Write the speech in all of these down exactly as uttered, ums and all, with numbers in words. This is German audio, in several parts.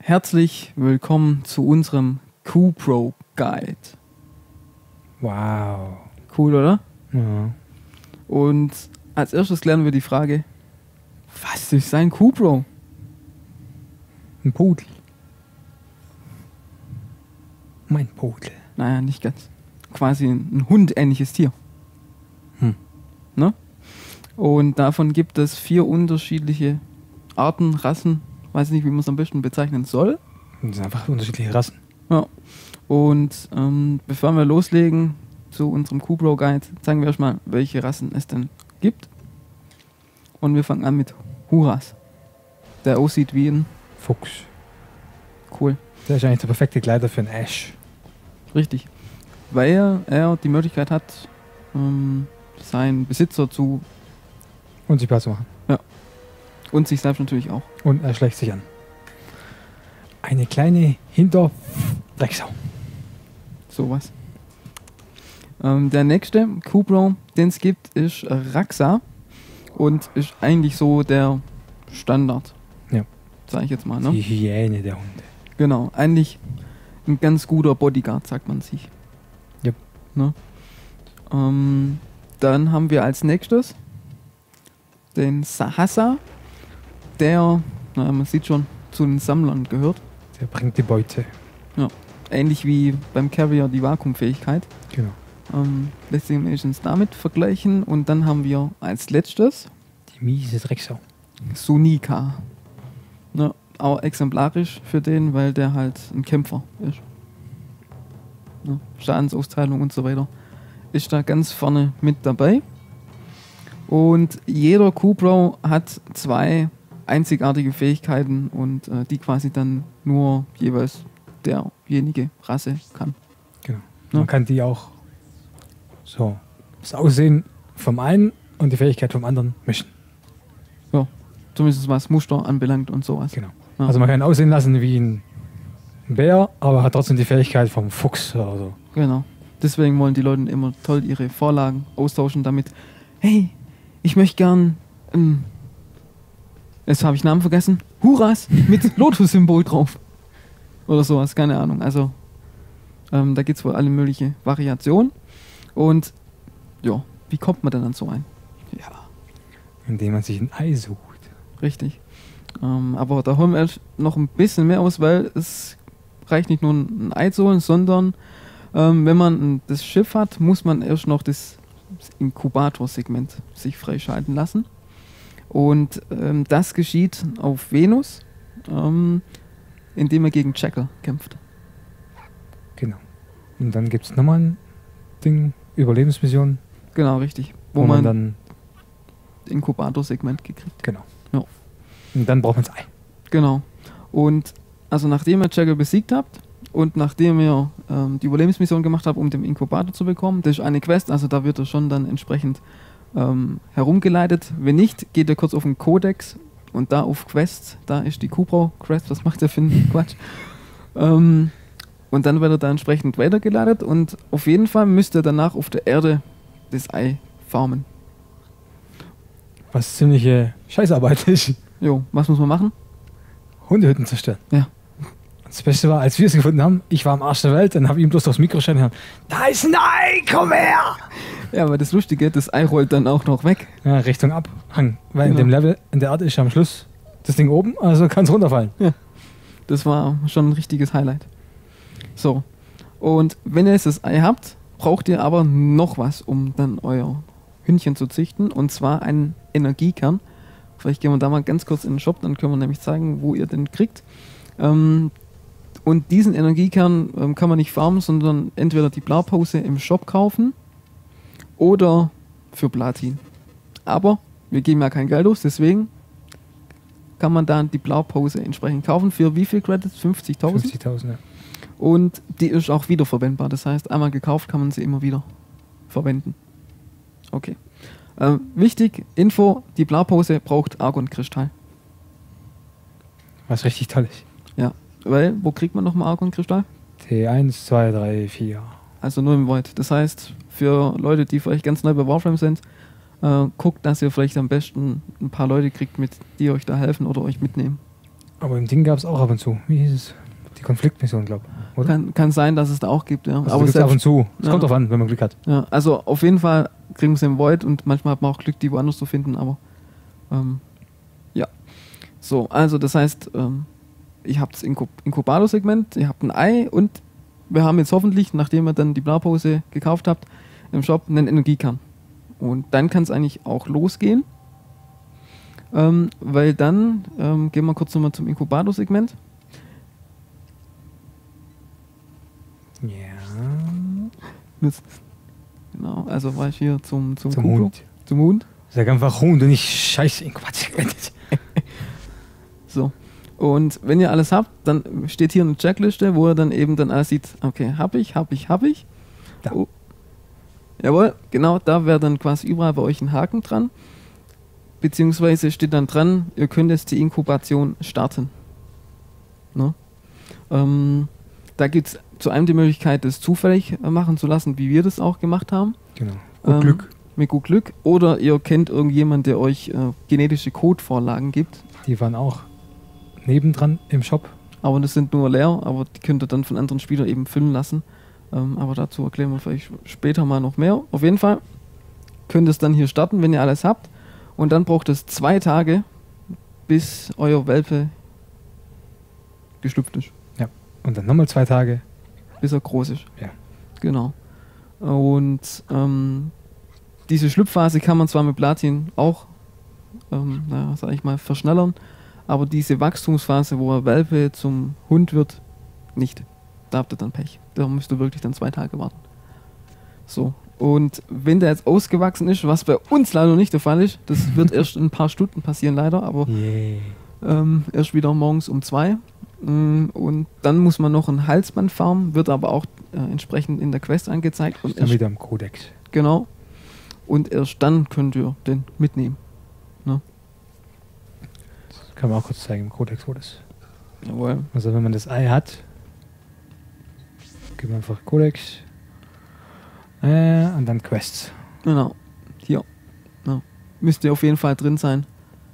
Herzlich willkommen zu unserem Q-Pro Guide. Wow. Cool, oder? Ja. Und als erstes klären wir die Frage, was ist ein Q-Pro? Ein Pudel. Mein Pudel. Naja, nicht ganz. Quasi ein, ein hundähnliches Tier. Hm. Ne? Und davon gibt es vier unterschiedliche Arten, Rassen. Weiß nicht, wie man es am besten bezeichnen soll. Das sind einfach unterschiedliche Rassen. Ja. Und ähm, bevor wir loslegen zu unserem Q-Pro Guide, zeigen wir erstmal, welche Rassen es denn gibt. Und wir fangen an mit Huras. Der aussieht wie ein Fuchs. Cool. Der ist eigentlich der perfekte Kleider für einen Ash. Richtig. Weil er die Möglichkeit hat, ähm, seinen Besitzer zu Unsichtbar zu machen. und sich selbst natürlich auch. Und er schleicht sich an. Eine kleine Hinterdrecksau. Sowas. Ähm, der nächste Q-Pro, den es gibt, ist Raxa. Und ist eigentlich so der Standard. Ja. Sag ich jetzt mal, ne? Die Hyäne der Hunde. Genau. Eigentlich ein ganz guter Bodyguard, sagt man sich. Yep. Ne? Ähm, dann haben wir als nächstes den Sahasa. Der, naja, man sieht schon, zu den Sammlern gehört. Der bringt die Beute. Ähnlich wie beim Carrier die Vakuumfähigkeit. Genau. Ähm, lässt sich meistens damit vergleichen. Und dann haben wir als letztes Die miese Drecksau. Sunika. Ja, auch exemplarisch für den, weil der halt ein Kämpfer ist. Ja, Schadensausteilung und so weiter. Ist da ganz vorne mit dabei. Und jeder Q-Pro hat zwei einzigartige Fähigkeiten und äh, die quasi dann nur jeweils derjenige Rasse kann. Genau. Ja. Man kann die auch so das Aussehen vom einen und die Fähigkeit vom anderen mischen. Zumindest was Muster anbelangt und sowas. Genau. Ja. Also man kann ihn aussehen lassen wie ein Bär, aber hat trotzdem die Fähigkeit vom Fuchs oder so. Genau. Deswegen wollen die Leute immer toll ihre Vorlagen austauschen damit. Hey, ich möchte gern, ähm, jetzt habe ich Namen vergessen, Huras mit Lotus-Symbol drauf. Oder sowas, keine Ahnung. Also, ähm, da gibt es wohl alle mögliche Variationen. Und, ja, wie kommt man denn an so ein? Ja, Indem man sich ein Ei sucht. richtig. Ähm, aber da holen wir erst noch ein bisschen mehr aus, weil es reicht nicht nur ein Ei zu holen, sondern ähm, wenn man ein, das Schiff hat, muss man erst noch das Inkubator-Segment sich freischalten lassen. Und ähm, das geschieht auf Venus, ähm, indem er gegen Jackal kämpft. Genau. Und dann gibt es nochmal ein Ding, Überlebensmission, Genau, richtig. Wo, wo, man, man dann, Inkubator-Segment gekriegt. genau. Ja. Und dann braucht man das Ei. Genau. Und also nachdem ihr Jackal besiegt habt und nachdem ihr ähm, die Überlebensmission gemacht habt, um den Inkubator zu bekommen, das ist eine Quest, also da wird er schon dann entsprechend ähm, herumgeleitet. Wenn nicht, geht ihr kurz auf den Codex und da auf Quests, da ist die Q-Pro Quest, was macht der für einen Quatsch? Ähm, und dann wird er da entsprechend weitergeleitet und auf jeden Fall müsst ihr danach auf der Erde das Ei farmen. Was ziemliche Scheißarbeit ist. Jo, was muss man machen? Hundehütten zerstören. Ja. Das Beste war, als wir es gefunden haben, ich war am Arsch der Welt, dann habe ich ihm bloß durchs Mikro schreien hören, da ist ein Ei, komm her! Ja, aber das Lustige, das Ei rollt dann auch noch weg. Ja, Richtung Abhang. Weil Genau. in dem Level, in der Erde ist am Schluss das Ding oben, also kann es runterfallen. Das war schon ein richtiges Highlight. So. Und wenn ihr jetzt das Ei habt, braucht ihr aber noch was, um dann euer Hündchen zu züchten. Und zwar einen Energiekern. Vielleicht gehen wir da mal ganz kurz in den Shop, dann können wir nämlich zeigen, wo ihr den kriegt. Ähm, und diesen Energiekern ähm, kann man nicht farmen, sondern entweder die Blaupause im Shop kaufen oder für Platin. Aber wir geben ja kein Geld aus, deswegen kann man da die Blaupause entsprechend kaufen. Für wie viel Credits? fünfzigtausend? fünfzigtausend, ja. Und die ist auch wiederverwendbar. Das heißt, einmal gekauft kann man sie immer wieder verwenden. Okay. Ähm, wichtig, Info, die Blaupause braucht Argon-Kristall. Was richtig toll ist. Ja, weil, wo kriegt man nochmal Argon-Kristall? T eins, zwei, drei, vier. Also nur im Void. Das heißt, für Leute, die vielleicht ganz neu bei Warframe sind, äh, guckt, dass ihr vielleicht am besten ein paar Leute kriegt, mit die euch da helfen oder euch mitnehmen. Aber im Ding gab es auch ab und zu. Wie hieß es? Die Konfliktmission, glaube ich. Oder? Kann, kann sein, dass es da auch gibt, ja. Also aber selbst ab und zu. Es ja. kommt drauf an, wenn man Glück hat. Ja, also auf jeden Fall kriegen wir es im Void und manchmal hat man auch Glück, die woanders zu finden, aber ähm, ja. So, also das heißt, ähm, ich habe das Inkub Inkubator-Segment, ihr habt ein Ei und wir haben jetzt hoffentlich, nachdem ihr dann die Blaupause gekauft habt, im Shop einen Energiekern. Und dann kann es eigentlich auch losgehen, ähm, weil dann, ähm, gehen wir kurz nochmal zum Inkubator-Segment. Ja. Jetzt, genau, also war ich hier zum, zum, Zum Kuckuck, Hund. Zum Hund. Sag einfach Hund und nicht Scheiß Inkubator. So. Und wenn ihr alles habt, dann steht hier eine Checkliste, wo ihr dann eben dann alles sieht, okay, hab ich, hab ich, hab ich. Da. Oh. Jawohl, genau, da wäre dann quasi überall bei euch ein Haken dran. Beziehungsweise steht dann dran, ihr könnt jetzt die Inkubation starten. Ne? Ähm, da gibt es zu einem die Möglichkeit, das zufällig machen zu lassen, wie wir das auch gemacht haben. Genau. Gut Ähm, Glück. Mit gut Glück. Oder ihr kennt irgendjemanden, der euch äh, genetische Codevorlagen gibt. Die waren auch nebendran im Shop. Aber das sind nur leer, aber die könnt ihr dann von anderen Spielern eben füllen lassen. Ähm, aber dazu erklären wir vielleicht später mal noch mehr. Auf jeden Fall könnt ihr es dann hier starten, wenn ihr alles habt. Und dann braucht es zwei Tage, bis euer Welpe geschlüpft ist. Ja. Und dann nochmal zwei Tage. Bis er groß ist. Ja. Genau. Und ähm, diese Schlüpfphase kann man zwar mit Platin auch, ähm, naja, sag ich mal, verschnellern, aber diese Wachstumsphase, wo er Welpe zum Hund wird, nicht. Da habt ihr dann Pech. Da müsst ihr wirklich dann zwei Tage warten. So. Und wenn der jetzt ausgewachsen ist, was bei uns leider nicht der Fall ist, das wird erst in ein paar Stunden passieren leider, aber Yeah. ähm, erst wieder morgens um zwei. Mm, Und dann muss man noch ein Halsband farmen, wird aber auch äh, entsprechend in der Quest angezeigt. Und Dann erst, wieder im Kodex. genau. Und erst dann könnt ihr den mitnehmen. Ne? Das kann man auch kurz zeigen im Kodex, wo das. Jawohl. Also wenn man das Ei hat, gibt man einfach Kodex äh, und dann Quests. Genau. Hier. Ja. Müsste auf jeden Fall drin sein.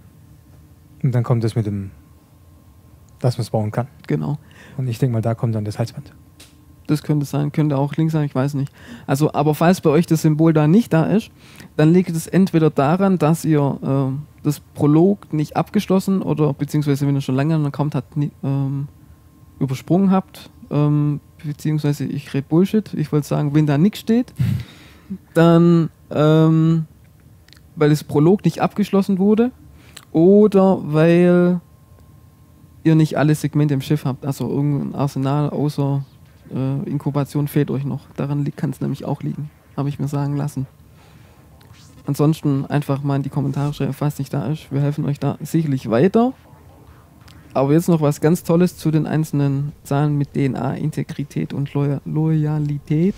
Und dann kommt das mit dem, dass man es bauen kann. Genau. Und ich denke mal, da kommt dann das Halsband. Das könnte sein, könnte auch links sein, ich weiß nicht. Also, aber falls bei euch das Symbol da nicht da ist, dann liegt es entweder daran, dass ihr äh, das Prolog nicht abgeschlossen oder beziehungsweise wenn ihr schon lange kommt, hat nie, ähm, übersprungen habt, ähm, beziehungsweise ich rede Bullshit. Ich wollte sagen, wenn da nichts steht, dann ähm, weil das Prolog nicht abgeschlossen wurde oder weil ihr nicht alle Segmente im Schiff habt, also irgendein Arsenal außer äh, Inkubation fehlt euch noch. Daran kann es nämlich auch liegen, habe ich mir sagen lassen. Ansonsten einfach mal in die Kommentare schreiben, falls nicht da ist. Wir helfen euch da sicherlich weiter. Aber jetzt noch was ganz Tolles zu den einzelnen Zahlen mit D N A, Integrität und Loya- Loyalität.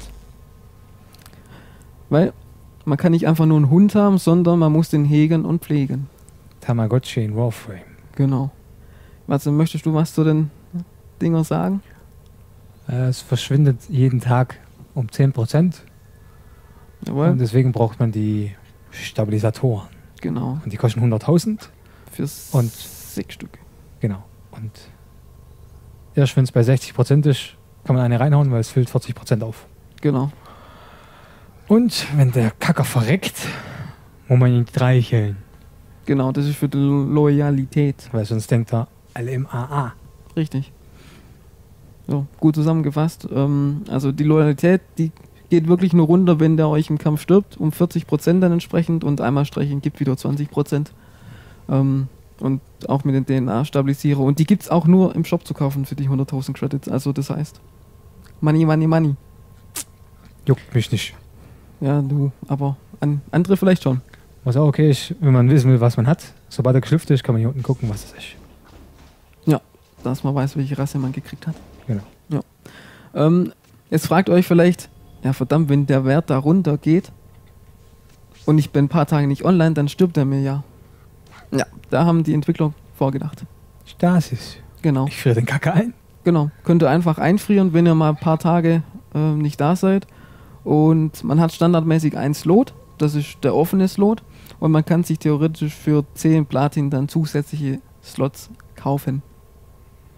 Weil man kann nicht einfach nur einen Hund haben, sondern man muss den hegen und pflegen. Tamagotchi in Warframe. Genau. Also möchtest du was zu den Dinger sagen? Äh, es verschwindet jeden Tag um zehn Prozent. Jawohl. Und deswegen braucht man die Stabilisatoren. Genau. Und die kosten hunderttausend. Für Und- sechs Stück. Genau. Und erst wenn es bei sechzig Prozent ist, kann man eine reinhauen, weil es füllt vierzig Prozent auf. Genau. Und wenn der Kacker verreckt, muss man ihn streicheln. Genau, das ist für die Loyalität. Weil sonst denkt er, L M A A. Richtig. So, gut zusammengefasst. Ähm, also die Loyalität, die geht wirklich nur runter, wenn der euch im Kampf stirbt, um vierzig Prozent dann entsprechend und einmal streicheln gibt wieder zwanzig Prozent. Ähm, und auch mit den D N A-Stabilisierer. Und die gibt es auch nur im Shop zu kaufen für die hunderttausend Credits. Also das heißt, Money, Money, Money. Juckt mich nicht. Ja, du, aber an, andere vielleicht schon. Was auch okay ist, wenn man wissen will, was man hat. Sobald er geschlüpft ist, kann man hier unten gucken, was das ist. Ja, dass man weiß, welche Rasse man gekriegt hat. Genau. Ja. Ähm, jetzt fragt euch vielleicht, ja verdammt, wenn der Wert da runter geht und ich bin ein paar Tage nicht online, dann stirbt er mir ja. Ja, da haben die Entwickler vorgedacht. Stasis. Genau, Ich friere den Kacker ein. genau. Könnt ihr einfach einfrieren, wenn ihr mal ein paar Tage ähm, nicht da seid. Und man hat standardmäßig einen Slot, das ist der offene Slot. Und man kann sich theoretisch für zehn Platin dann zusätzliche Slots kaufen.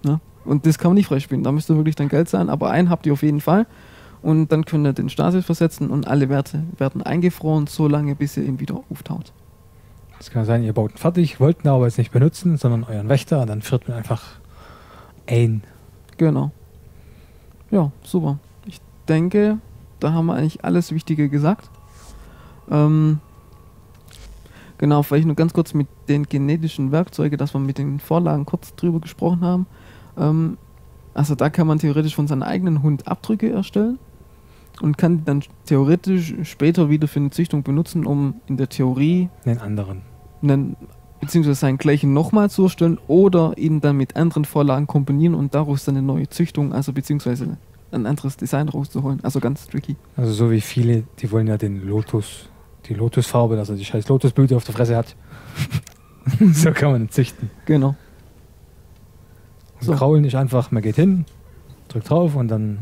Ne? Und das kann man nicht freispielen. Da müsste wirklich dann Geld sein. Aber einen habt ihr auf jeden Fall. Und dann könnt ihr den Stasis versetzen und alle Werte werden eingefroren, so lange, bis ihr ihn wieder auftaut. Das kann sein, ihr baut ihn fertig, wollt ihn aber jetzt nicht benutzen, sondern euren Wächter und dann friert man einfach ein. Genau. Ja, super. Ich denke, da haben wir eigentlich alles Wichtige gesagt. Ähm, genau, vielleicht nur ganz kurz mit den genetischen Werkzeugen, dass wir mit den Vorlagen kurz drüber gesprochen haben. Ähm, also da kann man theoretisch von seinem eigenen Hund Abdrücke erstellen und kann die dann theoretisch später wieder für eine Züchtung benutzen, um in der Theorie Den anderen. einen, beziehungsweise seinen gleichen nochmal zu erstellen oder ihn dann mit anderen Vorlagen kombinieren und daraus dann eine neue Züchtung, also beziehungsweise ein anderes Design rauszuholen. Also ganz tricky. Also so wie viele, die wollen ja den Lotus, die Lotusfarbe, dass er die scheiß Lotusblüte auf der Fresse hat. So kann man ihn züchten. Genau. Und So. Kraulen ist einfach, man geht hin, drückt drauf und dann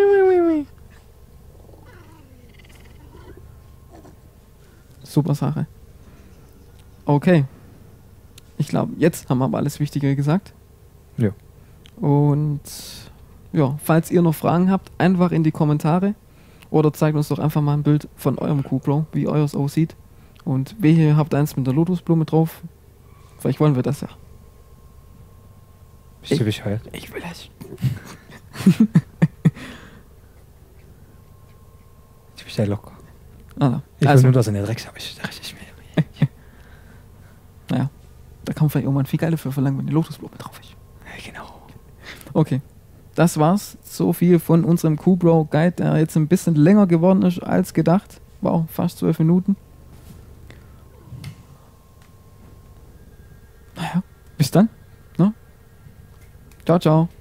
Super Sache. Okay. Ich glaube, jetzt haben wir aber alles Wichtige gesagt. Ja. Und ja, falls ihr noch Fragen habt, einfach in die Kommentare oder zeigt uns doch einfach mal ein Bild von eurem Cupro, wie euers aussieht. Und wehe, ihr habt eins mit der Lotusblume drauf. Vielleicht wollen wir das ja. bist du bescheuert. Ich will es. Ich bin ja locker. Ah, Ich also, will nur, dass er nicht Dreck habe. Ich dachte, ich mir. naja, da kann man vielleicht irgendwann viel Geld dafür verlangen, wenn die Lotusblume drauf ist. Ja, genau. Okay, das war's. So viel von unserem Cubro Guide, der jetzt ein bisschen länger geworden ist als gedacht. Wow, fast zwölf Minuten. Naja, bis dann. Ne? Ciao, ciao.